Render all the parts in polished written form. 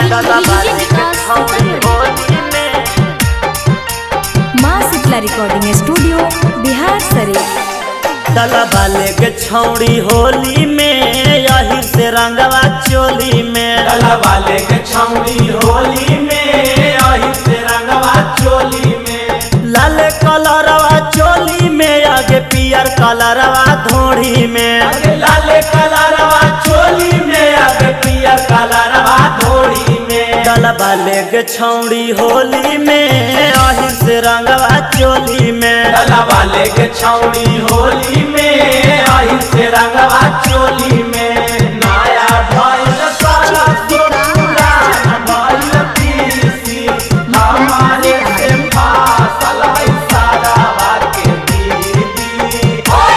माँ Shitala recording studio Bihar Sharif. डला वाले के छौड़ी होली में यही से रंगवा चोली में। डला वाले के छौड़ी होली में यही से रंगवा चोली में। लाल कलरवा चोली में आगे पियर कलरवा धोड़ी में। आगे लाल कलरवा चोली में आगे पियर कलरवा धोड़ी में। डला वाले के छौड़ी होली में यही से रंगवा चोली में। डला वाले के छौड़ी होली में यही से रंगवा चोली में। नया भइल साला पुराना भइल पीसी हमारे से फासल सारा के दीदी।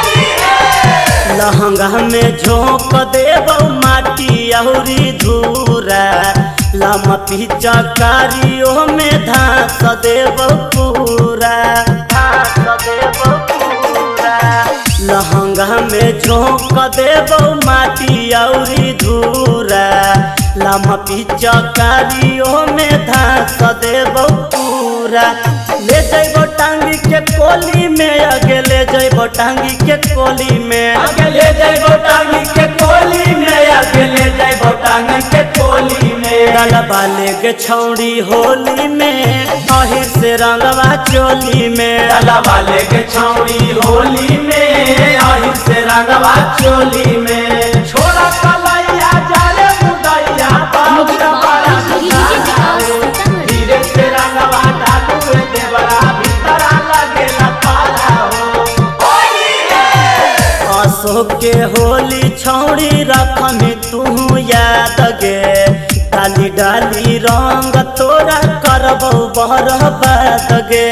लहंगा में झोंक देबो माटी अहुरी धूरा। लामा पिचकारियों में धास देबो पूरा। लहंगा में झोंक देबो माटी अउरी धूरा। लामा पिचकारियों में धास देबो पूरा। ले जइबो टांगी के कोली में आगे ले जइबो टांगी के कोली में। आगे ले जइबो टांगी के कोली में आगे ले जइबो टांगी के कोली में। डला वाले के छौड़ी होली में अहिर से रंगवा चोली में। डला वाले के छौड़ी होली में अहिर से रंगवा चोली में। छोड़ा कलैया जाले मुदैया बाबूरा बड़ा धीरे से रंगवा डालू देवरा भीतर लगेला पाला हो। अशोक के होली छौड़ी रखनी तू याद गे। डाली डाली रंग तोरा करबो बहरबाद गे।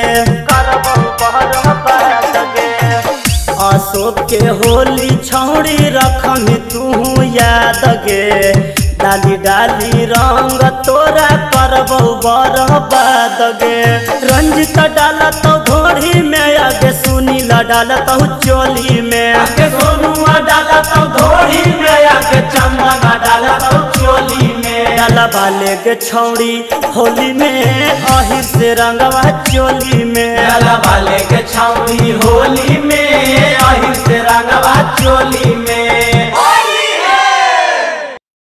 अशोक के होली छौड़ी रखनी तू याद गे। डाली डाली रंग तोरा करबो बरबाद गे। रंजित डालत घोड़ी में आगे सुनीला डालत चोली में। आगे सोनुआ डालत घोड़ी में आगे चंदन डालत चोली में। डला वाले के छौड़ी होली में अहिर से रंगवा चोली में। डला वाले के छौड़ी होली में अहिर से रंगवा चोली में।